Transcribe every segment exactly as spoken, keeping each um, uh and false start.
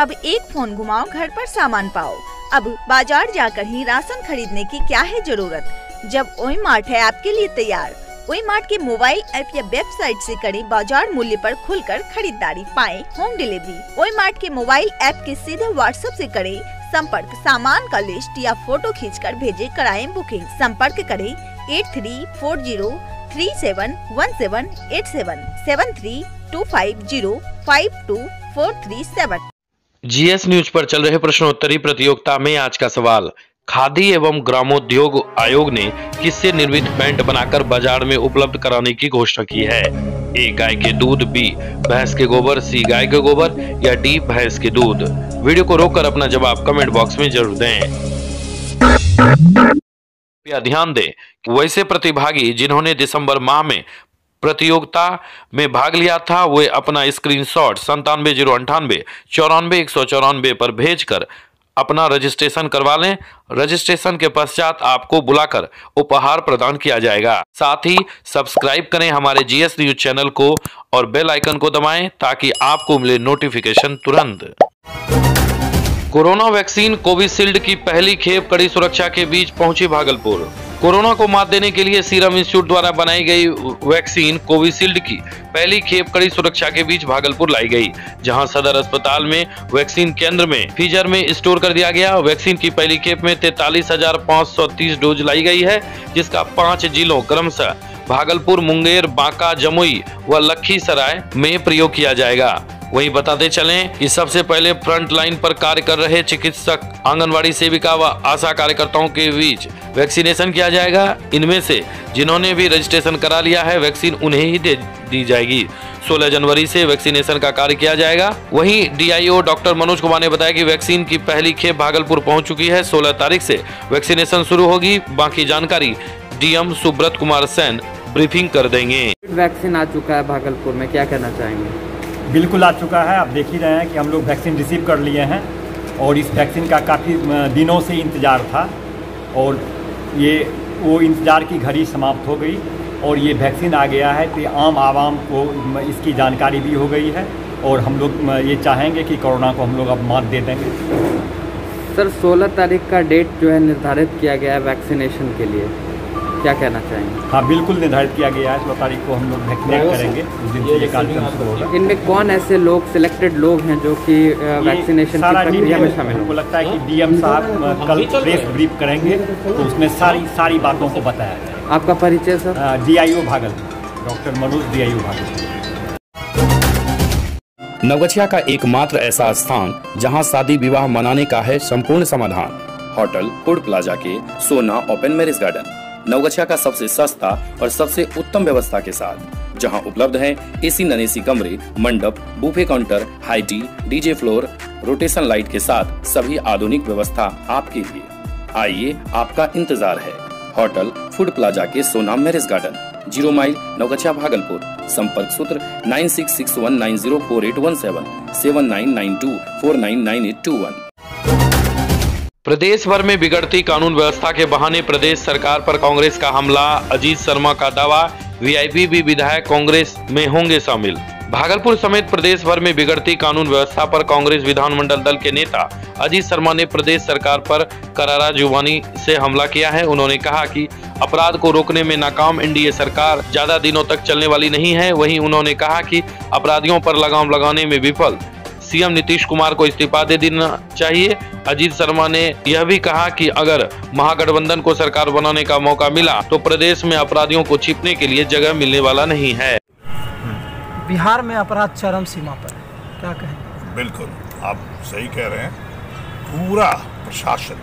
अब एक फोन घुमाओ, घर पर सामान पाओ। अब बाजार जाकर ही राशन खरीदने की क्या है जरूरत, जब ओई मार्ट है आपके लिए तैयार। ओई मार्ट के मोबाइल ऐप या वेबसाइट से करें बाजार मूल्य पर खुलकर खरीदारी, पाएं होम डिलीवरी। ओई मार्ट के मोबाइल ऐप के सीधे व्हाट्सएप से करें संपर्क, सामान का लिस्ट या फोटो खींचकर भेजे, कराएं बुकिंग। संपर्क करें eight three four zero three seven one seven eight seven seven three two five zero five two four three seven. GS news पर चल रहे प्रश्नोत्तरी प्रतियोगिता में आज का सवाल, खादी एवं ग्रामोद्योग आयोग ने किससे निर्मित पैंट बनाकर बाजार में उपलब्ध कराने की घोषणा की है? ए गाय के दूध, बी भैंस के गोबर, सी गाय के गोबर या डी भैंस के दूध। वीडियो को रोककर अपना जवाब कमेंट बॉक्स में जरूर दें। कृपया ध्यान दें कि वैसे प्रतिभागी जिन्होंने दिसंबर माह में प्रतियोगिता में भाग लिया था वे अपना स्क्रीनशॉट संतानवे जीरो अंठानवे चौरानवे एक सौ चौरानवे पर भेजकर अपना रजिस्ट्रेशन करवा लें। रजिस्ट्रेशन के पश्चात आपको बुलाकर उपहार प्रदान किया जाएगा। साथ ही सब्सक्राइब करें हमारे जीएस न्यूज चैनल को और बेल आइकन को दबाएं ताकि आपको मिले नोटिफिकेशन तुरंत। कोरोना वैक्सीन कोविशील्ड की पहली खेप कड़ी सुरक्षा के बीच पहुंची भागलपुर। कोरोना को मात देने के लिए सीरम इंस्टीट्यूट द्वारा बनाई गई वैक्सीन कोविशील्ड की पहली खेप कड़ी सुरक्षा के बीच भागलपुर लाई गई, जहां सदर अस्पताल में वैक्सीन केंद्र में फ्रीजर में स्टोर कर दिया गया। वैक्सीन की पहली खेप में तैतालीस हजार पाँच सौ तीस डोज लाई गई है, जिसका पांच जिलों क्रमशः भागलपुर, मुंगेर, बांका, जमुई व लखीसराय में प्रयोग किया जाएगा। वहीं बताते चलें कि सबसे पहले फ्रंट लाइन पर कार्य कर रहे चिकित्सक, आंगनवाड़ी सेविका व आशा कार्यकर्ताओं के बीच वैक्सीनेशन किया जाएगा। इनमें से जिन्होंने भी रजिस्ट्रेशन करा लिया है वैक्सीन उन्हें ही दे दी जाएगी। सोलह जनवरी से वैक्सीनेशन का कार्य किया जाएगा। वहीं डीआईओ डॉक्टर मनोज कुमार ने बताया कि वैक्सीन की पहली खेप भागलपुर पहुंच चुकी है। सोलह तारीख से वैक्सीनेशन शुरू होगी। बाकी जानकारी डीएम सुब्रत कुमार सेन ब्रीफिंग कर देंगे। वैक्सीन आ चुका है भागलपुर में, क्या कहना चाहेंगे? बिल्कुल आ चुका है। आप देख ही रहे हैं कि हम लोग वैक्सीन रिसीव कर लिए हैं और इस वैक्सीन का काफ़ी दिनों से इंतज़ार था और ये वो इंतज़ार की घड़ी समाप्त हो गई और ये वैक्सीन आ गया है। तो आम आवाम को इसकी जानकारी भी हो गई है और हम लोग ये चाहेंगे कि कोरोना को हम लोग अब मात दे देंगे। सर, सोलह तारीख का डेट जो है निर्धारित किया गया है वैक्सीनेशन के लिए, क्या कहना चाहेंगे? हाँ, बिल्कुल निर्धारित किया गया है। सोलह तारीख को हम लोग वैक्सीनेट करेंगे, उस दिन से ये कार्यक्रम शुरू होगा। इनमें कौन ऐसे लोग, सिलेक्टेड लोग हैं जो कि वैक्सीनेशन की प्रक्रिया में शामिल हैं? हमको लगता है कि डीएम साहब कल प्रेस ब्रीफ करेंगे तो उसमें सारी सारी बातों को बताया जाएगा। आपका परिचय sir? DIO Bhagalpur, doctor Manoj, DIO Bhagalpur. Naugachhia का एकमात्र ऐसा स्थान जहां शादी विवाह मनाने का है संपूर्ण समाधान। होटल फूड प्लाजा के सोना ओपन मैरिज गार्डन, नवगछिया का सबसे सस्ता और सबसे उत्तम व्यवस्था के साथ, जहां उपलब्ध है एसी नॉन एसी कमरे, मंडप, buffet counter, high tea, DJ floor, rotation light के साथ सभी आधुनिक व्यवस्था आपके लिए। आइए, आपका इंतजार है। होटल फूड प्लाजा के Sona marriage garden, zero mile, Naugachia, Bhagalpur. संपर्क सूत्र nine six six one nine zero four eight one seven seven nine nine two four nine nine eight two one. प्रदेश भर में बिगड़ती कानून व्यवस्था के बहाने प्रदेश सरकार पर कांग्रेस का हमला, अजीत शर्मा का दावा, वीआईपी भी विधायक कांग्रेस में होंगे शामिल। भागलपुर समेत प्रदेश भर में बिगड़ती कानून व्यवस्था पर कांग्रेस विधानमंडल दल के नेता अजीत शर्मा ने प्रदेश सरकार पर करारा जुबानी से हमला किया है। उन्होंने कहा कि अपराध को रोकने में नाकाम एनडीए सरकार ज्यादा दिनों तक चलने वाली नहीं है। वहीं उन्होंने कहा कि अपराधियों पर लगाम लगाने में विफल सीएम नीतीश कुमार को इस्तीफा दे देना चाहिए। अजीत शर्मा ने यह भी कहा कि अगर महागठबंधन को सरकार बनाने का मौका मिला तो प्रदेश में अपराधियों को छिपने के लिए जगह मिलने वाला नहीं है। बिहार में अपराध चरम सीमा पर है, क्या कहें? बिल्कुल, आप सही कह रहे हैं। पूरा प्रशासन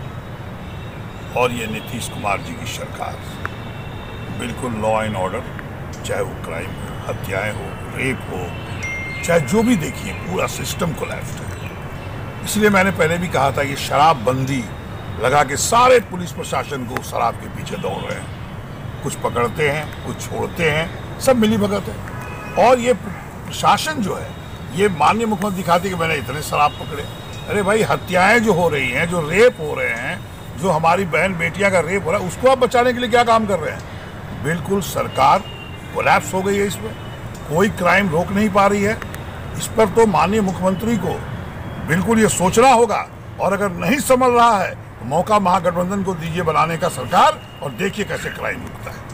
और ये नीतीश कुमार जी की सरकार बिल्कुल लॉ एंड ऑर्डर, चाहे वो क्राइम हो, हत्याएं हो, रेप हो, चाहे जो भी देखिए, पूरा सिस्टम कोलैप्स है। इसलिए मैंने पहले भी कहा था कि शराबबंदी लगा के सारे पुलिस प्रशासन को शराब के पीछे दौड़ रहे हैं। कुछ पकड़ते हैं, कुछ छोड़ते हैं, सब मिली भगत है। और ये प्रशासन जो है, ये माननीय मुख्यमंत्री दिखाते कि मैंने इतने शराब पकड़े। अरे भाई, हत्याएं जो हो रही हैं, जो रेप हो रहे हैं, जो हमारी बहन बेटियां का रेप हो रहा है, उसको आप बचाने के लिए क्या काम कर रहे हैं? बिल्कुल सरकार कोलैप्स हो गई है। इसमें कोई क्राइम रोक नहीं पा रही है। इस पर तो माननीय मुख्यमंत्री को बिल्कुल ये सोचना होगा, और अगर नहीं समझ रहा है तो मौका महागठबंधन को दीजिए बनाने का सरकार, और देखिए कैसे क्राइम रुकता है।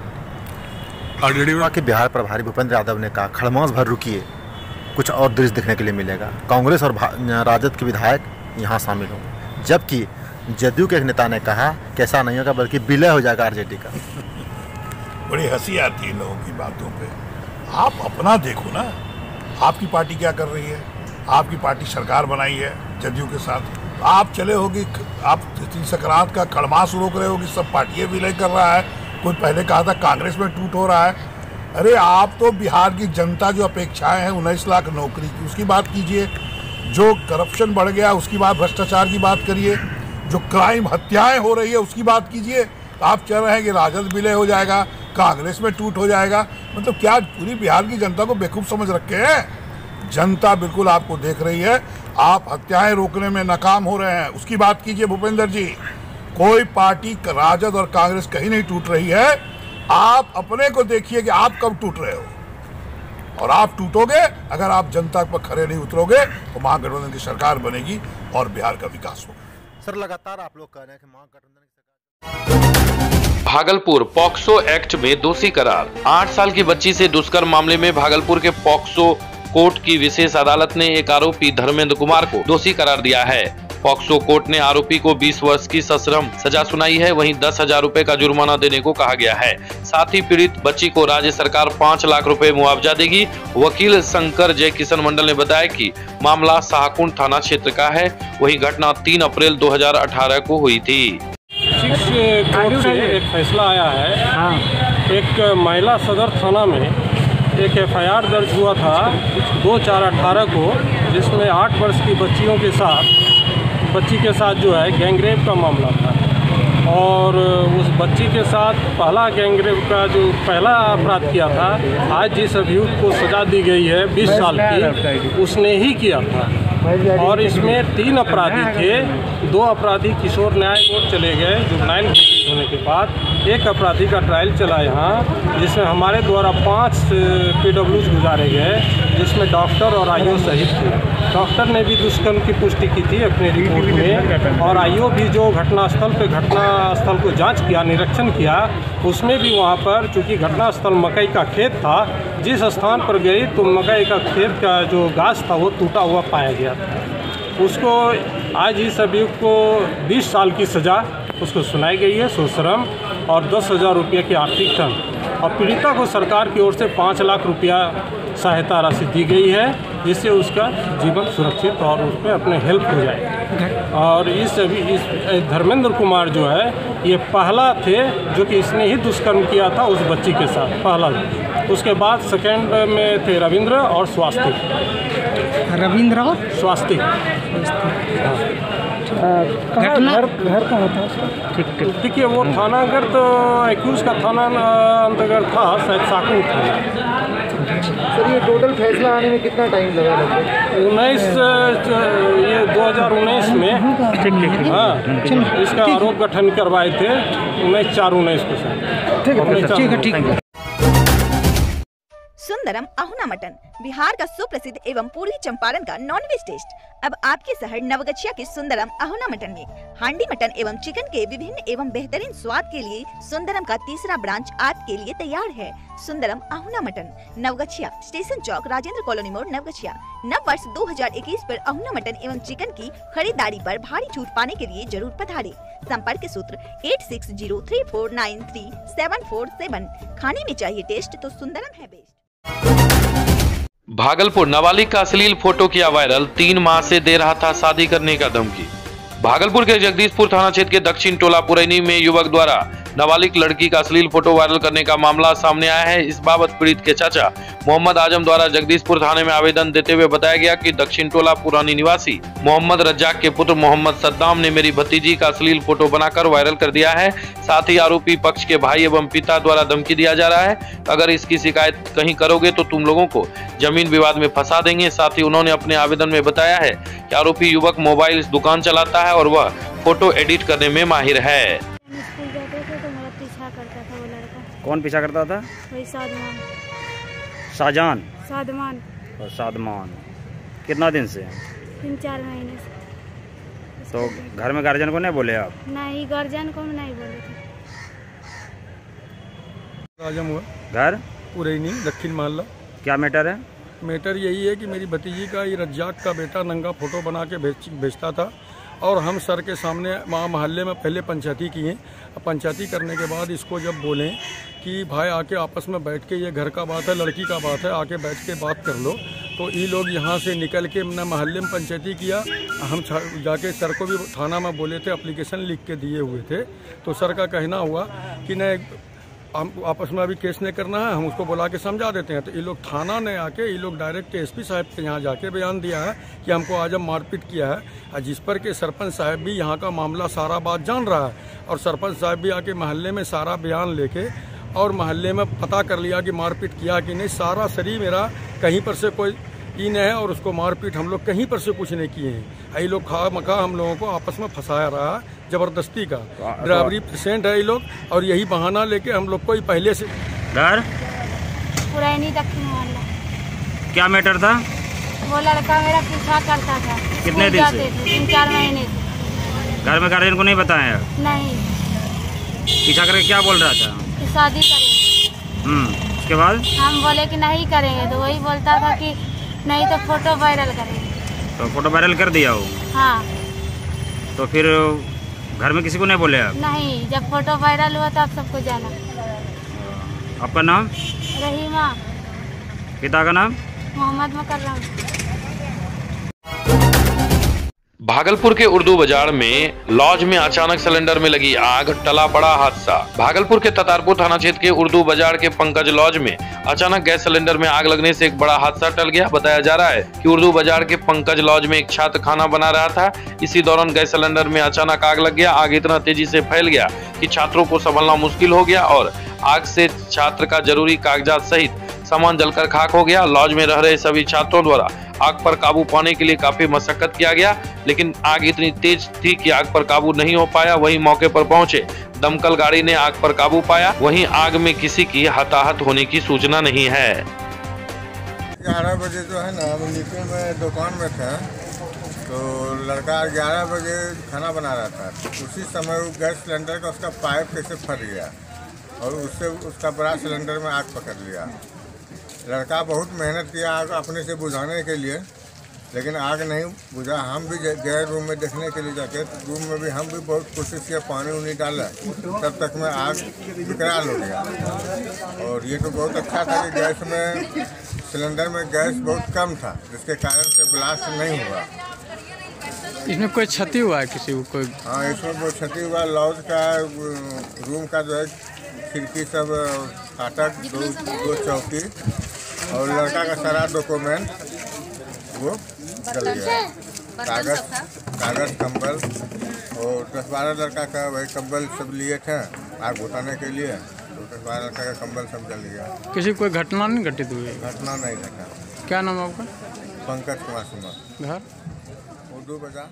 के बिहार प्रभारी भूपेंद्र यादव ने कहा खड़मास भर रुकिए, कुछ और दृश्य देखने के लिए मिलेगा। कांग्रेस और राजद के विधायक यहाँ शामिल होंगे, जबकि जदयू के एक नेता ने कहा कि ऐसा नहीं होगा बल्कि विलय हो जाएगा आरजेडी का। बड़ी हंसी आती है लोगों की बातों पे। आप अपना देखो ना, आपकी पार्टी क्या कर रही है। आपकी पार्टी सरकार बनाई है जदयू के साथ, आप चले होगी, आप तीन संक्रांत का खड़मास रोक रहे होगी, सब पार्टियां विलय कर रहा है। कोई पहले कहा था कांग्रेस में टूट हो रहा है। अरे आप तो बिहार की जनता जो अपेक्षाएं हैं उन्नीस लाख नौकरी की, उसकी बात कीजिए। जो करप्शन बढ़ गया उसकी बात, भ्रष्टाचार की बात करिए। जो क्राइम हत्याएं हो रही है उसकी बात कीजिए। आप चल रहे हैं कि राजद विलय हो जाएगा, कांग्रेस में टूट हो जाएगा। मतलब क्या पूरी बिहार की जनता को बेवकूफ़ समझ रखे हैं? जनता बिल्कुल आपको देख रही है। आप हत्याएं रोकने में नाकाम हो रहे हैं, उसकी बात कीजिए भूपेंद्र जी। कोई पार्टी राजद और कांग्रेस कहीं नहीं टूट रही है। आप अपने को देखिए कि आप कब टूट रहे हो, और आप टूटोगे अगर आप जनता पर खड़े नहीं उतरोगे तो महागठबंधन की सरकार बनेगी और बिहार का विकास होगा। सर लगातार आप लोग कह रहे हैं कि महागठबंधन की सरकार। भागलपुर पॉक्सो एक्ट में दोषी करार। आठ साल की बच्ची से दुष्कर्म मामले में भागलपुर के पॉक्सो कोर्ट की विशेष अदालत ने एक आरोपी धर्मेंद्र कुमार को दोषी करार दिया है। पॉक्सो कोर्ट ने आरोपी को बीस वर्ष की सश्रम सजा सुनाई है, वहीं दस हजार रूपए का जुर्माना देने को कहा गया है। साथ ही पीड़ित बच्ची को राज्य सरकार पाँच लाख रुपए मुआवजा देगी। वकील शंकर जय किशन मंडल ने बताया कि मामला शाहकुंड थाना क्षेत्र का है। वहीं घटना तीन अप्रैल दो हजार अठारह को हुई थी। कोर्ट से एक फैसला आया है। एक महिला सदर थाना में एक एफ आई आर दर्ज हुआ था दो चार अठारह को, जिसमें आठ वर्ष की बच्चियों के साथ बच्ची के साथ जो है गैंगरेप का मामला था। और उस बच्ची के साथ पहला गैंगरेप का जो पहला अपराध किया था, आज जिस अभियुक्त को सजा दी गई है बीस साल की, उसने ही किया था। और इसमें तीन अपराधी थे। दो अपराधी किशोर न्याय कोर्ट चले गए जुवेनाइल केस होने के बाद। एक अपराधी का ट्रायल चला यहाँ, जिसमें हमारे द्वारा पाँच पी डब्ल्यूज गुजारे गए, जिसमें डॉक्टर और आईओ सहित थे। डॉक्टर ने भी दुष्कर्म की पुष्टि की थी अपने रिपोर्ट में, और आईओ भी जो घटनास्थल पे घटनास्थल को जांच किया, निरीक्षण किया, उसमें भी वहाँ पर चूँकि घटनास्थल मकई का खेत था, जिस स्थान पर गई तो मकई का खेत का जो गाछ था वो टूटा हुआ पाया गया था। उसको आज इस अभियुक्त को बीस साल की सज़ा उसको सुनाई गई है, सश्रम, और दस हज़ार रुपये की आर्थिक दंड। और पीड़िता को सरकार की ओर से पाँच लाख रुपया सहायता राशि दी गई है, जिससे उसका जीवन सुरक्षित और उसमें अपने हेल्प हो जाए। और इस अभी इस धर्मेंद्र कुमार जो है ये पहला थे जो कि इसने ही दुष्कर्म किया था उस बच्ची के साथ, पहला। उसके बाद सेकेंड में थे रविंद्र और स्वास्तिक। रविंद्र और स्वास्तिक। घटना घर घर कहाँ था उसका? ठीक ठीक देखिए, वो थानागढ़ तो एक्यूज का थाना अंतर्गत था, शायद शाहकुंड था। सर ये टोटल फैसला आने में कितना टाइम लगा लगभग? उन्नीस ये दो हज़ार उन्नीस में ठीक ठीक हाँ इसका आरोप गठन करवाए थे उन्नीस चार उन्नीस को सर। ठीक है ठीक है। सुंदरम अहुना मटन, बिहार का सुप्रसिद्ध एवं पूर्वी चंपारण का नॉनवेज टेस्ट अब आपके शहर नवगछिया के सुंदरम अहुना मटन में। हांडी मटन एवं चिकन के विभिन्न एवं बेहतरीन स्वाद के लिए सुंदरम का तीसरा ब्रांच आपके लिए तैयार है। सुंदरम अहुना मटन, नवगछिया, स्टेशन चौक, राजेंद्र कॉलोनी मोड़, नवगछिया। नव वर्ष दो हज़ार इक्कीस पर अहुना मटन एवं चिकन की खरीदारी पर भारी छूट पाने के लिए जरूर पधारें। संपर्क सूत्र eight six zero three four nine three seven four seven. खाने में चाहिए टेस्ट तो सुंदरम है बेस्ट। भागलपुर नाबालिग का अश्लील फोटो किया वायरल, तीन माह से दे रहा था शादी करने का धमकी। भागलपुर के जगदीशपुर थाना क्षेत्र के दक्षिण टोला पुरैनी में युवक द्वारा नाबालिग लड़की का अश्लील फोटो वायरल करने का मामला सामने आया है। इस बाबत पीड़ित के चाचा मोहम्मद आजम द्वारा जगदीशपुर थाने में आवेदन देते हुए बताया गया कि दक्षिण टोला पुरानी निवासी मोहम्मद रज्जाक के पुत्र मोहम्मद सद्दाम ने मेरी भतीजी का अश्लील फोटो बनाकर वायरल कर दिया है। साथ ही आरोपी पक्ष के भाई एवं पिता द्वारा धमकी दिया जा रहा है, अगर इसकी शिकायत कहीं करोगे तो तुम लोगों को जमीन विवाद में फंसा देंगे। साथ ही उन्होंने अपने आवेदन में बताया है कि आरोपी युवक मोबाइल दुकान चलाता है और वह फोटो एडिट करने में माहिर है। स्कूल जाते थे तो मेरा पीछा करता था वो लड़का। कौन पीछा करता था? वही सादमान। शाहजान? सादमान। और सादमान कितना दिन से? तीन चार महीने से। तो घर में गार्जियन को नहीं बोले आप? नहीं, गार्जियन को नहीं बोले थे। आजम हुआ घर उरैनी दक्षिण मोहल्ला। क्या मैटर है? मैटर यही है कि मेरी भतीजी का ये रज्जाक का बेटा नंगा फोटो बना के भेज भेजता था और हम सर के सामने वहाँ मोहल्ले में पहले पंचायती किए। पंचायती करने के बाद इसको जब बोलें कि भाई आके आपस में बैठ के ये घर का बात है, लड़की का बात है, आके बैठ के बात कर लो, तो ये लोग यहाँ से निकल के न मोहल्ले में पंचायती किया। हम जाके सर को भी थाना में बोले थे, एप्लीकेशन लिख के दिए हुए थे। तो सर का कहना हुआ कि नहीं, हम आपस में अभी केस नहीं करना है, हम उसको बुला के समझा देते हैं। तो ये लोग थाना ने आके ये लोग डायरेक्ट एसपी साहब के यहाँ जाके बयान दिया है कि हमको आज हम मारपीट किया है, और जिस पर के सरपंच साहब भी यहाँ का मामला सारा बात जान रहा है। और सरपंच साहब भी आके मोहल्ले में सारा बयान लेके और मोहल्ले में पता कर लिया कि मारपीट किया कि नहीं। सारा शरीर मेरा कहीं पर से कोई ई नहीं है और उसको मारपीट हम लोग कहीं पर से कुछ नहीं किए हैं। ये लोग खा मखा हम लोगों को आपस में फंसाया रहा है जबरदस्ती का। ड्राइवरी पेशेंट है ये लोग और यही बहाना लेके हम लोग को ही पहले से। घर पुरानी दक्षिण मोहल्ला। क्या मैटर था? वो लड़का मेरा पीछा करता था। कितने दिन से? तीन चार महीने से। घर में गार्जियन को नहीं बताया? नहीं। पीछा करके क्या बोल रहा था? कि शादी करेंगे। हम्म उसके बाद हम बोले कि नहीं करेंगे, तो वही बोलता था कि नहीं तो फोटो वायरल करेंगे। तो फोटो वायरल कर दिया हो? हाँ। तो फिर घर में किसी को नहीं बोले आप? नहीं, जब फोटो वायरल हुआ तो आप सबको जाना। आपका नाम? रहीमा। पिता का नाम? मोहम्मद मुकर्रम। भागलपुर के उर्दू बाजार में लॉज में अचानक सिलेंडर में लगी आग, टला बड़ा हादसा। भागलपुर के ततारपुर थाना क्षेत्र के उर्दू बाजार के पंकज लॉज में अचानक गैस सिलेंडर में आग लगने से एक बड़ा हादसा टल गया। बताया जा रहा है कि उर्दू बाजार के पंकज लॉज में एक छात्र खाना बना रहा था। इसी दौरान गैस सिलेंडर में अचानक आग लग गया। आग इतना तेजी से फैल गया कि छात्रों को संभलना मुश्किल हो गया और आग से छात्र का जरूरी कागजात सहित सामान जलकर खाक हो गया। लॉज में रह रहे सभी छात्रों द्वारा आग पर काबू पाने के लिए काफी मशक्कत किया गया, लेकिन आग इतनी तेज थी कि आग पर काबू नहीं हो पाया। वहीं मौके पर पहुंचे दमकल गाड़ी ने आग पर काबू पाया। वहीं आग में किसी की हताहत होने की सूचना नहीं है। ग्यारह बजे जो है ना, हम नीचे में दुकान में थे, तो लड़का ग्यारह बजे खाना बना रहा था। उसी समय गैस सिलेंडर का उसका पाइप कैसे फट गया और उससे उसका बड़ा सिलेंडर में आग पकड़ लिया। लड़का बहुत मेहनत किया आग अपने से बुझाने के लिए, लेकिन आग नहीं बुझा। हम भी गए रूम में देखने के लिए जाके, तो रूम में भी हम भी बहुत कोशिश किया, पानी उनी डाला, तब तक में आग विकराल हो गया। और ये तो बहुत अच्छा था कि गैस में सिलेंडर में गैस बहुत कम था, जिसके कारण से ब्लास्ट नहीं हुआ। इसमें कोई क्षति हुआ है किसी को? कोई हाँ, इसमें बहुत क्षति हुआ। लॉज का रूम का जो है खिड़की सब फाटक, दो दो चौकी और लड़का का सारा डॉक्यूमेंट वो जल गया। कागज कागज कंबल और दस बारह लड़का का वही कंबल सब लिए थे आग बुझाने के लिए, तो दस बारह लड़का का कंबल सब जल गया। किसी कोई घटना नहीं घटित हुई? घटना नहीं घटा। क्या नाम है आपका? पंकज कुमार सिंह। घर उर्दू बाजार।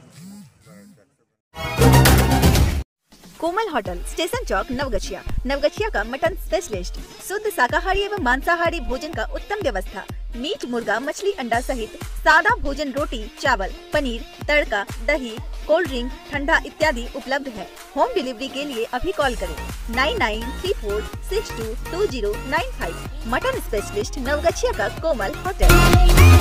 कोमल होटल, स्टेशन चौक, नवगछिया। नवगछिया का मटन स्पेशलिस्ट, शुद्ध शाकाहारी एवं मांसाहारी भोजन का उत्तम व्यवस्था। मीट, मुर्गा, मछली, अंडा सहित सादा भोजन, रोटी, चावल, पनीर, तड़का, दही, कोल्ड ड्रिंक, ठंडा इत्यादि उपलब्ध है। होम डिलीवरी के लिए अभी कॉल करें nine nine three four six two two zero nine five. Mutton specialist, Naugachia का कोमल होटल।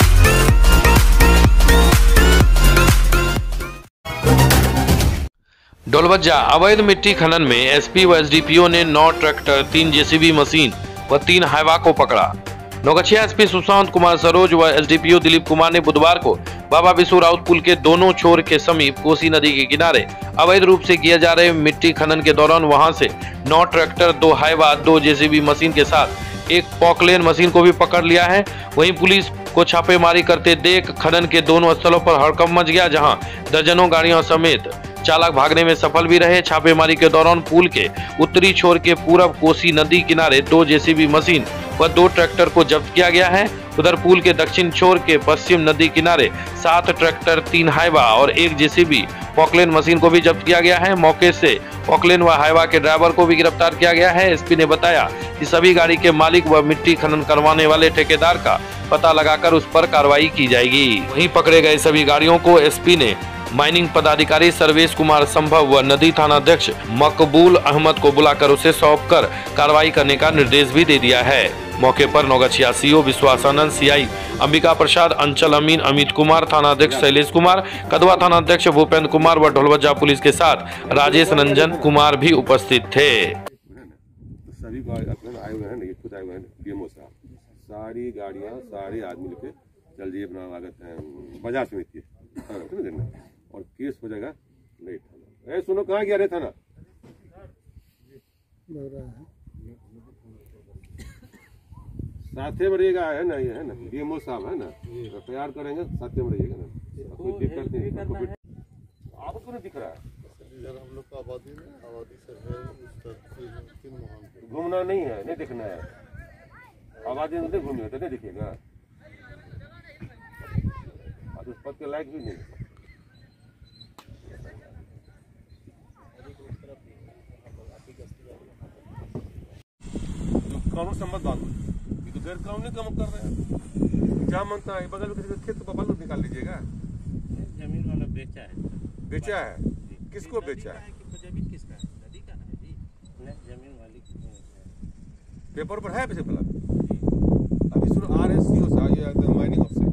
डोलबज्जा अवैध मिट्टी खनन में एसपी व एसडीपीओ ने नौ ट्रैक्टर, तीन जेसीबी मशीन व तीन हाइवा को पकड़ा। नौगछिया एसपी सुशांत कुमार सरोज व एसडीपीओ दिलीप कुमार ने बुधवार को बाबा बिशु राउत पुल के दोनों छोर के समीप कोसी नदी के किनारे अवैध रूप से किए जा रहे मिट्टी खनन के दौरान वहां से नौ ट्रैक्टर, दो हाइवा, दो जेसीबी मशीन के साथ एक पॉकलेन मशीन को भी पकड़ लिया है। वहीं पुलिस को छापेमारी करते देख खनन के दोनों स्थलों पर हड़कंप मच गया, जहां दर्जनों गाड़ियों समेत चालक भागने में सफल भी रहे। छापेमारी के दौरान पुल के उत्तरी छोर के पूरब कोसी नदी किनारे दो जेसीबी मशीन व दो ट्रैक्टर को जब्त किया गया है। उधर पुल के दक्षिण छोर के पश्चिम नदी किनारे सात ट्रैक्टर, तीन हाइवा और एक जेसीबी पॉकलेन मशीन को भी जब्त किया गया है। मौके से पॉकलेन व हाइवा के ड्राइवर को भी गिरफ्तार किया गया है। एसपी ने बताया कि सभी गाड़ी के मालिक व मिट्टी खनन करवाने वाले ठेकेदार का पता लगाकर उस पर कार्रवाई की जाएगी। वहीं पकड़े गए सभी गाड़ियों को एसपी ने माइनिंग पदाधिकारी सर्वेश कुमार संभव व नदी थाना अध्यक्ष मकबूल अहमद को बुलाकर उसे सौंप कर कार्रवाई करने का निर्देश भी दे दिया है। मौके पर नौगछिया सीओ विश्वासानंद, सीआई अंबिका प्रसाद, अंचल अमीन अमित कुमार, थाना अध्यक्ष शैलेश कुमार, कदवा थाना अध्यक्ष भूपेंद्र कुमार व ढोलवजा पुलिस के साथ राजेश रंजन कुमार भी उपस्थित थे। सभी आए हुए हैं, खुद आए हुए हैं डीएमओ साहब, सारी गाड़ियाँ सारे आदमी लेके चल जाइए अपना लागत बाजार समिति और केस हो जाएगा। नहीं थाना ए सुनो कहाँ गया रे थाना साथे में रहेगा है ना, ये है ना डीएमओ साहब है ना, तैयार करेंगे साथे में रहिएगा ना, कोई दिक्कत नहीं। आपको नहीं दिख रहा है हम लोग का आबादी में आबादी से घूमना नहीं है, नहीं दिखना है, आबादी में नहीं घूमिए तो नहीं दिखेगा, आप उस पद के लायक भी नहीं। कानून सम्मत बात ये तो गैर कानूनी काम कर रहे हैं। क्या मानता है बगल में किसी का खेत तो बालू निकाल लीजिएगा। जमीन वाला बेचा है। बेचा है किसको बेचा है? जमीन किसका है? नदी का ना जी, जमीन वाली पेपर पर है पैसे फिलहाल। अभी सुनो R S C O mining officer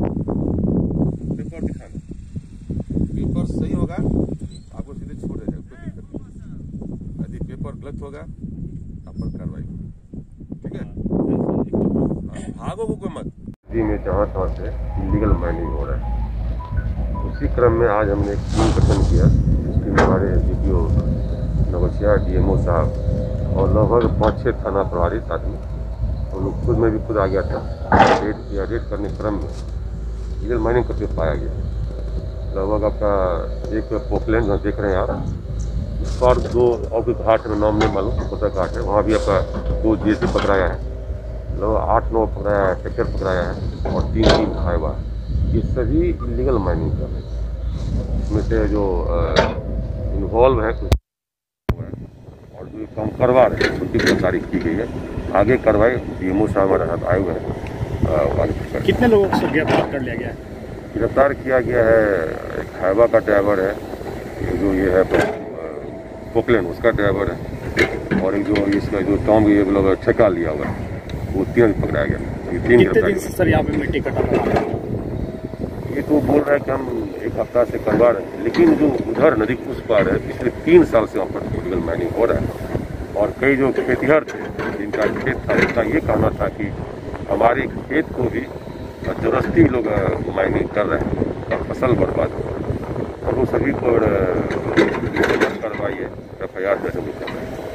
paper दिखाना, पेपर सही होगा आपको सीधे छोड़ देगा, कोई दिक्कत नहीं। यदि पेपर गलत होगा आप पर कार्रवाई, ठीक है? भागो को कोई मत। में जहाँ तहाँ से इलीगल माइनिंग हो रहा है, उसी क्रम में आज हमने एक टीम गठन किया जिसमें हमारे डीपीओ नौगछिया, डीएमओ साहब और लगभग पाँच छः थाना प्रभारी साथ में हम लोग खुद में भी खुद आ गया था। रेड किया, रेड करने के क्रम में इलीगल माइनिंग करके पाया गया। लगभग आपका एक पोकलैंड में देख रहे हैं आप, उस पर दो और भी घाट में नाम नहीं मालूम कोता घाट है, वहाँ भी आपका दो जेसी पकड़ाया है, लगभग आठ नौ पकड़ाया है, ट्रैक्टर पकड़ाया है और तीन तीन हाइवा। ये सभी इलीगल माइनिंग कर रहे हैं। इसमें से जो इन्वॉल्व है कुछ और जो काम करवा रहे हैं उनकी गिरफ्तारी की गई है। आगे कार्रवाई डीएमओ साहब हमारे साथ आए हुए हैं। कितने लोगों को गिरफ्तार कर लिया गया है? गिरफ्तार किया गया है एक हाइवा का ड्राइवर है, जो ये है पोकलैंड उसका ड्राइवर है, और एक जो इसका जो टॉम ये लोग ठेका लिया हुआ है वो तीन पकड़ाया गया। ये तीन गिरफ्तार सर यहाँ पे मिट्टी कटा ये तो बोल रहा है कि हम एक हफ्ता से करवा रहे हैं, लेकिन जो उधर नदी उस पार है पिछले तीन साल से वहाँ पर इलीगल माइनिंग हो रहा है। और कई जो खेतिहर थे जिनका खेत था उनका ये कहना था कि हमारे खेत को भी जबरदस्ती लोग माइनिंग कर रहे हैं और फसल बर्बाद हो रहा है, और वो सभी को कार्रवाई है एफ आई आर दर्ज कर रहे हैं।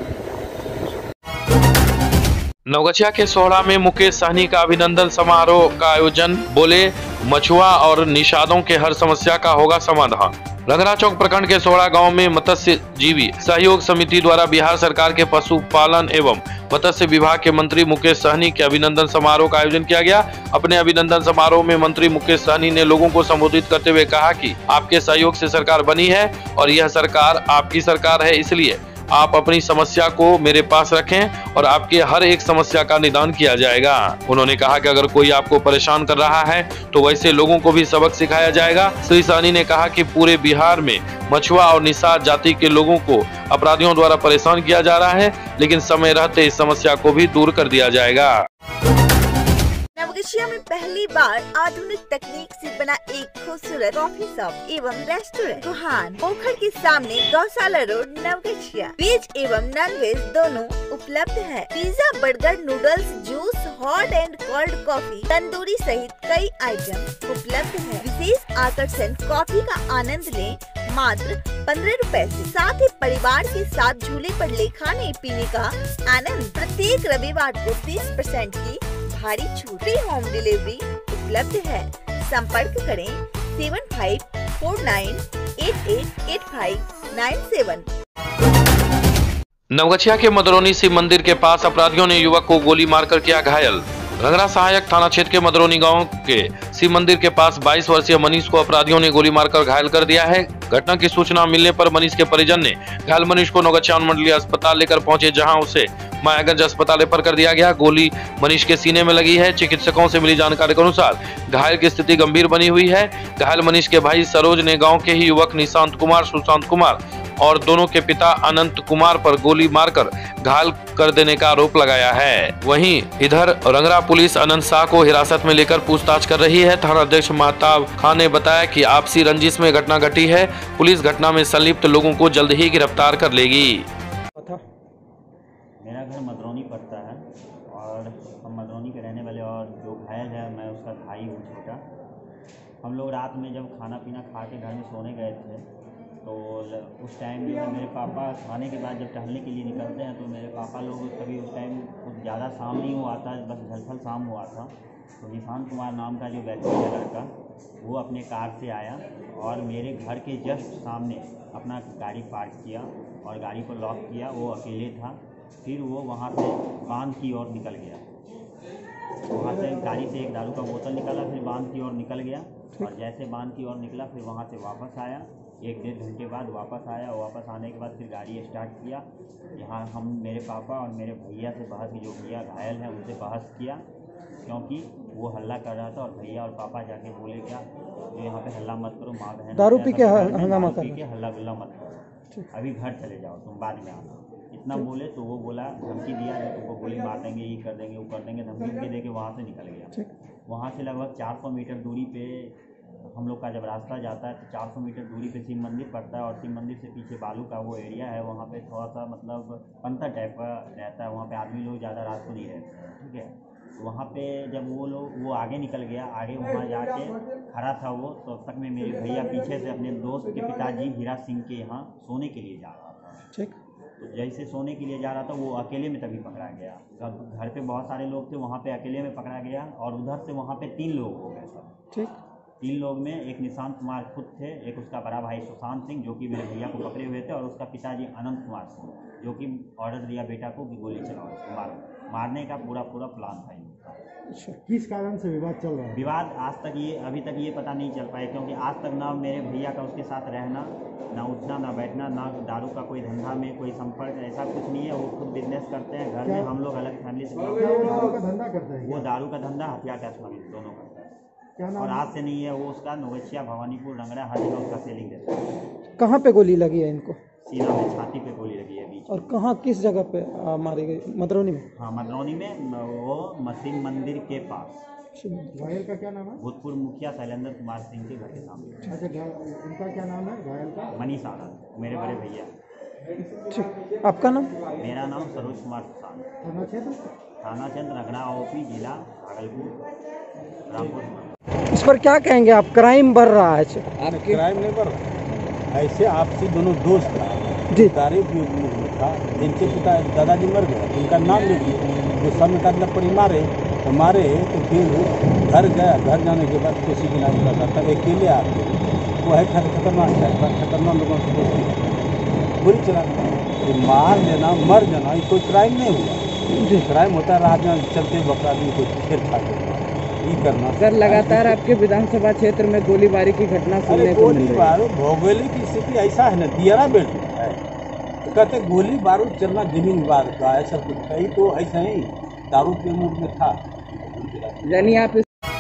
नवगछिया के सोहरा में मुकेश सहनी का अभिनंदन समारोह का आयोजन, बोले मछुआ और निषादों के हर समस्या का होगा समाधान। रंगरा चौक प्रखंड के सोहरा गांव में मत्स्य जीवी सहयोग समिति द्वारा बिहार सरकार के पशुपालन एवं मत्स्य विभाग के मंत्री मुकेश सहनी के अभिनंदन समारोह का आयोजन किया गया। अपने अभिनंदन समारोह में मंत्री मुकेश सहनी ने लोगों को संबोधित करते हुए कहा कि आपके सहयोग से सरकार बनी है और यह सरकार आपकी सरकार है, इसलिए आप अपनी समस्या को मेरे पास रखें और आपके हर एक समस्या का निदान किया जाएगा। उन्होंने कहा कि अगर कोई आपको परेशान कर रहा है तो वैसे लोगों को भी सबक सिखाया जाएगा। श्री सहनी ने कहा कि पूरे बिहार में मछुआ और निषाद जाति के लोगों को अपराधियों द्वारा परेशान किया जा रहा है, लेकिन समय रहते इस समस्या को भी दूर कर दिया जाएगा। नवगछिया में पहली बार आधुनिक तकनीक से बना एक खूबसूरत कॉफी शॉप एवं रेस्टोरेंट सुहान पोखर के सामने गौशाला रोड नवगछिया। वेज एवं नॉन वेज दोनों उपलब्ध है। Pizza, burger, noodles, juice, hot and cold coffee, tandoori सहित कई आइटम उपलब्ध है। विशेष आकर्षण कॉफी का आनंद लें मात्र पंद्रह रुपए से। साथ ही परिवार के साथ झूले पर ले खाने पीने का आनंद। प्रत्येक रविवार को तीस परसेंट की भारी छूट, फ्री होम डिलीवरी उपलब्ध है। संपर्क करें seven five four nine eight eight eight five nine seven. Naugachhia के मदरौनी शिव मंदिर के पास अपराधियों ने युवक को गोली मारकर किया घायल। रंगरा सहायक थाना क्षेत्र के मदरोनी गांव के शिव मंदिर के पास बाईस वर्षीय मनीष को अपराधियों ने गोली मारकर घायल कर दिया है। घटना की सूचना मिलने पर मनीष के परिजन ने घायल मनीष को नवगछिया अनुमंडलीय अस्पताल लेकर पहुंचे, जहां उसे मायागंज अस्पताल रेफर कर दिया गया। गोली मनीष के सीने में लगी है। चिकित्सकों से मिली जानकारी के अनुसार घायल की स्थिति गंभीर बनी हुई है। घायल मनीष के भाई सरोज ने गाँव के ही युवक निशांत कुमार, सुशांत कुमार और दोनों के पिता अनंत कुमार पर गोली मारकर घायल कर देने का आरोप लगाया है। वहीं इधर रंगरा पुलिस अनंत शाह को हिरासत में लेकर पूछताछ कर रही है। थाना अध्यक्ष महताब खान ने बताया कि आपसी रंजिश में घटना घटी है। पुलिस घटना में संलिप्त लोगों को जल्द ही गिरफ्तार कर लेगी। मेरा घर मदरौनी पड़ता है और हम मदरौनी के रहने वाले, और जो घायल है मैं उसका भाई हूँ छोटा। हम लोग रात में जब खाना पीना खा के घर में सोने गए थे तो उस टाइम जो है मेरे पापा खाने के बाद जब टहलने के लिए निकलते हैं तो मेरे पापा लोग कभी उस टाइम कुछ ज़्यादा शाम नहीं हुआ था, बस झलफल शाम हुआ था। तो निशांत कुमार नाम का जो व्यक्ति है लड़का, वो अपने कार से आया और मेरे घर के जस्ट सामने अपना गाड़ी पार्क किया और गाड़ी को लॉक किया। वो अकेले था। फिर वो वहाँ से बांध की ओर निकल गया। वहाँ से गाड़ी से एक दारू का बोतल निकाला, फिर बांध की ओर निकल गया और जैसे बांध की ओर निकला फिर वहाँ से वापस आया। एक डेढ़ घंटे बाद वापस आया। वापस आने के बाद फिर गाड़ी स्टार्ट किया। यहाँ हम मेरे पापा और मेरे भैया से बहस, जो भैया घायल हैं उनसे बहस किया, क्योंकि वो हल्ला कर रहा था और भैया और पापा जाके बोले क्या तो यहाँ पे हल्ला मत करो, माँ बहन दारू पी के हंगामा पी के हल्ला गुल्ला मत करो, अभी घर चले जाओ, तुम बाद में आना। इतना बोले तो वो बोला, धमकी दिया कि तुमको गोली मार देंगे, ये कर देंगे, वो कर देंगे, धमकी दे के वहाँ से निकल गया। वहाँ से लगभग चार सौ मीटर दूरी पे हम लोग का जब रास्ता जाता है तो चार सौ मीटर दूरी पे शिव मंदिर पड़ता है और शिव मंदिर से पीछे बालू का वो एरिया है। वहाँ पे थोड़ा सा मतलब पंतर टाइप का रहता है। वहाँ पे आदमी लोग ज़्यादा रात को नहीं रहते हैं, ठीक है। तो वहाँ पे जब वो लोग वो आगे निकल गया, आगे वहाँ जाके खड़ा था वो, तो तब तक में मेरे भैया पीछे से अपने दोस्त के पिताजी हीरा सिंह के यहाँ सोने के लिए जा रहा था। ठीक। तो जैसे सोने के लिए जा रहा था वो अकेले में तभी पकड़ा गया। घर पे बहुत सारे लोग थे, वहाँ पे अकेले में पकड़ा गया और उधर से वहाँ पे तीन लोग हो गए सब। ठीक। तीन लोग में एक निशांत कुमार खुद थे, एक उसका बड़ा भाई सुशांत सिंह जो कि मेरे भैया को पकड़े हुए थे, और उसका पिताजी अनंत कुमार सिंह जो कि ऑर्डर दिया बेटा को कि गोली चलाओ, मारो। मारने का पूरा पूरा प्लान था इनका। किस कारण से विवाद चल रहा है? विवाद आज तक ये अभी तक ये पता नहीं चल पाया, क्योंकि आज तक ना मेरे भैया का उसके साथ रहना, ना उठना, ना बैठना, ना दारू का कोई धंधा में कोई संपर्क, ऐसा कुछ नहीं है। वो खुद बिजनेस करते हैं घर में, हम लोग अलग फैमिली से। दारू का धंधा करते हैं? वो दारू का धंधा, हथियार का स्मगलिंग दोनों करता है। और आज से नहीं है वो, उसका नवगछिया, भवानीपुर, रंगरा, हर जगह उसका सेलिंग देता है। कहाँ पे गोली लगी है इनको? सीना में, छाती पे गोली लगी है बीच। और कहाँ, किस जगह पे आ, मारी गई? मदरौनी में? हाँ, मदरौनी में, वो मसीन मंदिर के पास। घायल का क्या नाम है? भूतपूर्व मुखिया शैलेंद्र कुमार सिंह के घर के सामने। अच्छा, उनका क्या नाम है घायल का? मनीष आनंद, मेरे बड़े भैया। ठीक। आपका नाम? मेरा नाम सरोज कुमार सुशांत। थाना क्षेत्र? थाना क्षेत्र रगड़ा, ओपी, जिला भागलपुर, रामपुर। इस पर क्या कहेंगे आप? क्राइम बढ़ रहा है। आपके क्राइम नहीं बढ़ रहा, ऐसे आपसी दोनों दोस्त जी तारीफ था। इनके पिता दादाजी मर गए, इनका नाम लीजिए, जो सब में काटना पड़ी मारे तो मारे तो फिर घर गया। घर जाने के बाद किसी की नाम करता था, अकेले आके वो है खतरनाक है, खतरनाक लोगों से दोस्ती पूरी चला। तो मार देना, मर जाना, ये कोई क्राइम नहीं हुआ। क्राइम होता है रात में चलते वक्त आदमी को छेड़छाड़ करना। सर, लगातार आपके विधानसभा क्षेत्र में गोलीबारी की घटना सुनने को मिल रही है। भौगोलिक स्थिति ऐसा है ना, दियारा बेल्ट है, तो कहते गोली बारूद चलना जमीन विवाद का, ऐसा कुछ है तो ऐसा ही दारू के मूड में था। यानी आप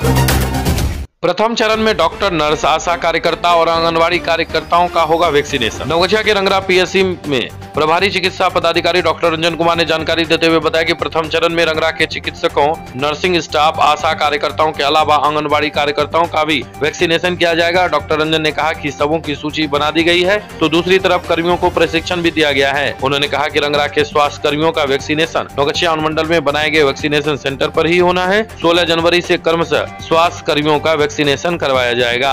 प्रथम चरण में डॉक्टर, नर्स, आशा कार्यकर्ता और आंगनवाड़ी कार्यकर्ताओं का होगा वैक्सीनेशन। नवगछिया के रंगरा पीएससी में प्रभारी चिकित्सा पदाधिकारी डॉक्टर रंजन कुमार ने जानकारी देते हुए बताया कि प्रथम चरण में रंगरा के चिकित्सकों, नर्सिंग स्टाफ, आशा कार्यकर्ताओं के अलावा आंगनबाड़ी कार्यकर्ताओं का भी वैक्सीनेशन किया जाएगा। डॉक्टर रंजन ने कहा कि सबों की सूची बना दी गई है, तो दूसरी तरफ कर्मियों को प्रशिक्षण भी दिया गया है। उन्होंने कहा कि रंगरा के स्वास्थ्य कर्मियों का वैक्सीनेशन नवगछिया अनुमंडल में बनाए गए वैक्सीनेशन सेंटर पर ही होना है। सोलह जनवरी से क्रमशः स्वास्थ्य कर्मियों का वैक्सीनेशन करवाया जाएगा।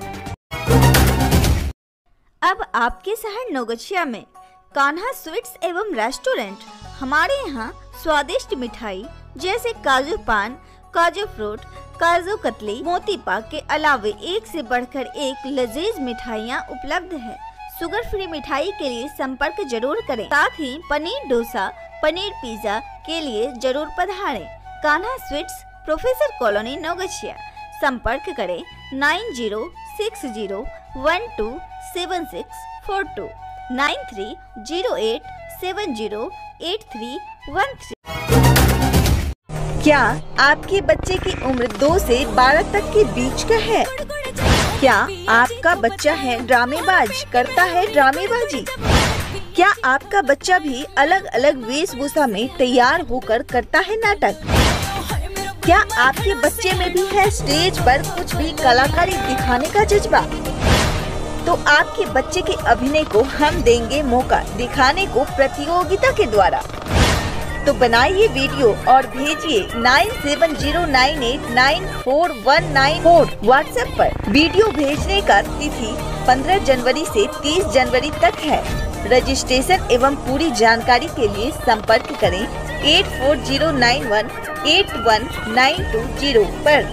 अब आपके शहर नवगछिया में कान्हा स्वीट्स एवं रेस्टोरेंट। हमारे यहाँ स्वादिष्ट मिठाई जैसे काजू पान, काजू फ्रूट, काजू कतली, मोती पाक के अलावे एक से बढ़कर एक लजीज मिठाइयाँ उपलब्ध है। शुगर फ्री मिठाई के लिए संपर्क जरूर करें। साथ ही पनीर डोसा, पनीर पिज्जा के लिए जरूर पधारें। Kanha sweets, professor colony Naugachia. संपर्क करें nine zero six zero one two seven six four two nine three zero eight seven zero eight three one three. क्या आपके बच्चे की उम्र दो से बारह तक के बीच का है? क्या आपका बच्चा है ड्रामेबाज, करता है ड्रामेबाजी? क्या आपका बच्चा भी अलग अलग वेशभूषा में तैयार होकर करता है नाटक? क्या आपके बच्चे में भी है स्टेज पर कुछ भी कलाकारी दिखाने का जज्बा? तो आपके बच्चे के अभिनय को हम देंगे मौका दिखाने को प्रतियोगिता के द्वारा। तो बनाइए वीडियो और भेजिए nine seven zero nine eight nine four one nine four WhatsApp पर। वीडियो भेजने का तिथि पंद्रह जनवरी से तीस जनवरी तक है। रजिस्ट्रेशन एवं पूरी जानकारी के लिए संपर्क करें eight four zero nine one eight one nine two zero पर।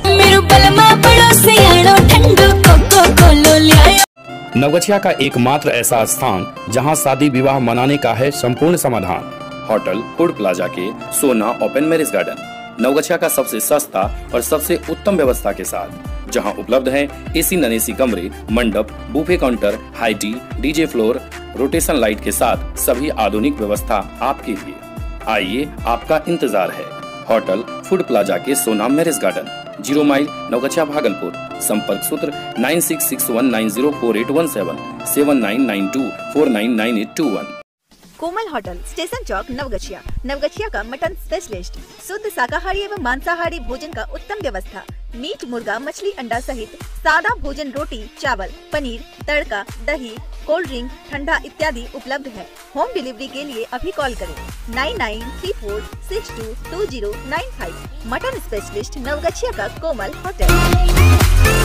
नवगछिया का एकमात्र ऐसा स्थान जहां शादी विवाह मनाने का है संपूर्ण समाधान। होटल फूड प्लाजा के सोना ओपन मैरिज गार्डन नवगछिया का सबसे सस्ता और सबसे उत्तम व्यवस्था के साथ, जहां उपलब्ध है एसी नॉन एसी कमरे, मंडप, buffet counter, high tea, DJ floor, rotation light के साथ सभी आधुनिक व्यवस्था आपके लिए। आइए, आपका इंतजार है। होटल फूड प्लाजा के Sona marriage garden, zero mile Naugachia Bhagalpur. संपर्क सूत्र nine six six one nine zero four eight one seven seven nine nine two four nine nine eight two one. Komal hotel, station चौक, नवगछिया। नवगछिया का मटन स्पेशलिस्ट, शुद्ध शाकाहारी एवं मांसाहारी भोजन का उत्तम व्यवस्था। मीट, मुर्गा, मछली, अंडा सहित सादा भोजन, रोटी, चावल, पनीर, तड़का, दही, कोल्ड ड्रिंक, ठंडा इत्यादि उपलब्ध है। होम डिलीवरी के लिए अभी कॉल करें nine nine three four six two two zero nine five. Mutton specialist Naugachia का कोमल होटल।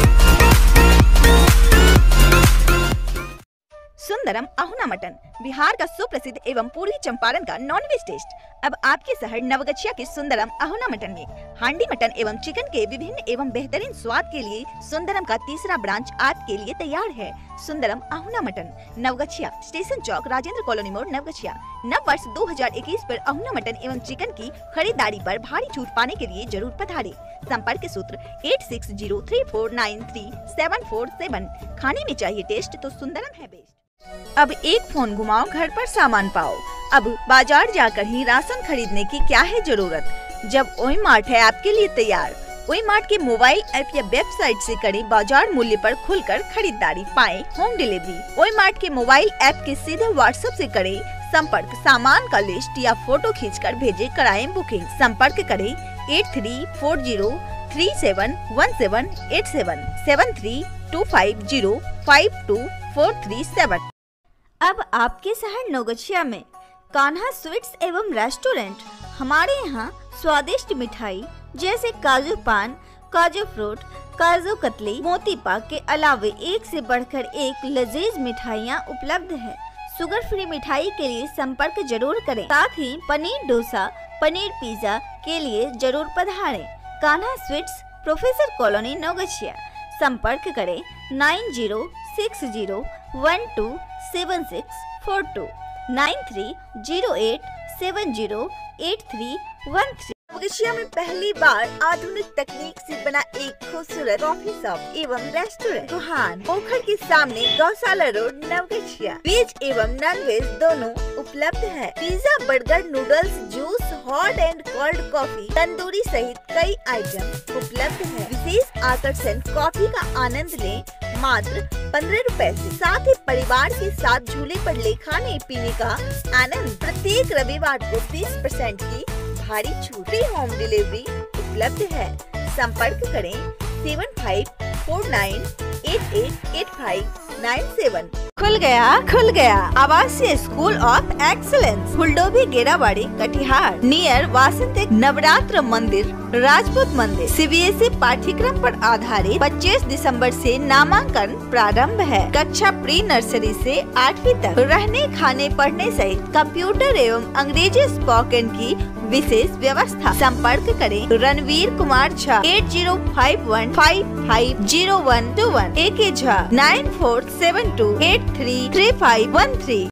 सुंदरम अहुना मटन, बिहार का सुप्रसिद्ध एवं पूर्वी चंपारण का नॉनवेज टेस्ट अब आपके शहर नवगछिया के सुंदरम अहुना मटन में। हांडी मटन एवं चिकन के विभिन्न एवं बेहतरीन स्वाद के लिए सुंदरम का तीसरा ब्रांच आपके लिए तैयार है। सुंदरम अहुना मटन, नवगछिया, स्टेशन चौक, राजेंद्र कॉलोनी मोड़, नवगछिया। नव वर्ष दो हजार इक्कीस पर अहुना मटन एवं चिकन की खरीदारी पर भारी छूट पाने के लिए जरूर पधारें। संपर्क सूत्र eight six zero three four nine three seven four seven. खाने में चाहिए टेस्ट तो सुंदरम है बेस्ट। अब एक फोन घुमाओ, घर पर सामान पाओ। अब बाजार जाकर ही राशन खरीदने की क्या है जरूरत, जब ओई मार्ट है आपके लिए तैयार। ओई मार्ट के मोबाइल ऐप या वेबसाइट से करें बाजार मूल्य पर खुलकर खरीदारी, पाएं होम डिलीवरी। ओई मार्ट के मोबाइल ऐप के सीधे व्हाट्सएप से करें संपर्क, सामान का लिस्ट या फोटो खींचकर भेजे, कराएं बुकिंग। संपर्क करें eight three four zero three seven one seven eight seven seven three two five zero five two four three seven. अब आपके शहर नवगछिया में कान्हा स्वीट्स एवं रेस्टोरेंट। हमारे यहाँ स्वादिष्ट मिठाई जैसे काजू पान, काजू फ्रूट, काजू कतली, मोती पाक के अलावे एक से बढ़कर एक लजीज मिठाइयाँ उपलब्ध है। शुगर फ्री मिठाई के लिए संपर्क जरूर करें। साथ ही पनीर डोसा, पनीर पिज्जा के लिए जरूर पधारें। Kanha sweets, professor colony Naugachia. संपर्क करें nine zero six zero one two seven six four two nine three zero eight seven zero eight three one three. Navgachhia में पहली बार आधुनिक तकनीक से बना एक खूबसूरत कॉफी शॉप एवं रेस्टोरेंट गुहान, पोखर के सामने, गौशाला रोड, नवगछिया। वेज एवं नॉन वेज दोनों उपलब्ध है। Pizza, burger, noodles, juice, hot and cold coffee, tandoori सहित कई आइटम उपलब्ध है। विशेष आकर्षण, कॉफी का आनंद लें मात्र पंद्रह रुपए से। साथ ही परिवार के साथ झूले पर ले खाने पीने का आनंद। प्रत्येक रविवार को बीस परसेंट की भारी छूट। फ्री होम डिलीवरी उपलब्ध है। संपर्क करें seven five four nine eight eight eight five nine seven. खुल गया खुल गया आवासीय school of excellence, Phuldobhi Gerabari, Katihar, near वासंतिक नवरात्र मंदिर, राजपूत मंदिर। सीबीएसई पाठ्यक्रम पर आधारित पच्चीस दिसंबर से नामांकन प्रारंभ है। कक्षा प्री नर्सरी से आठवीं तक। रहने, खाने, पढ़ने सहित कंप्यूटर एवं अंग्रेजी स्पोकन की विशेष व्यवस्था। संपर्क करें Ranveer Kumar Jha eight zero five one five five zero one two one, A K Jha nine four seven two eight three three five one three.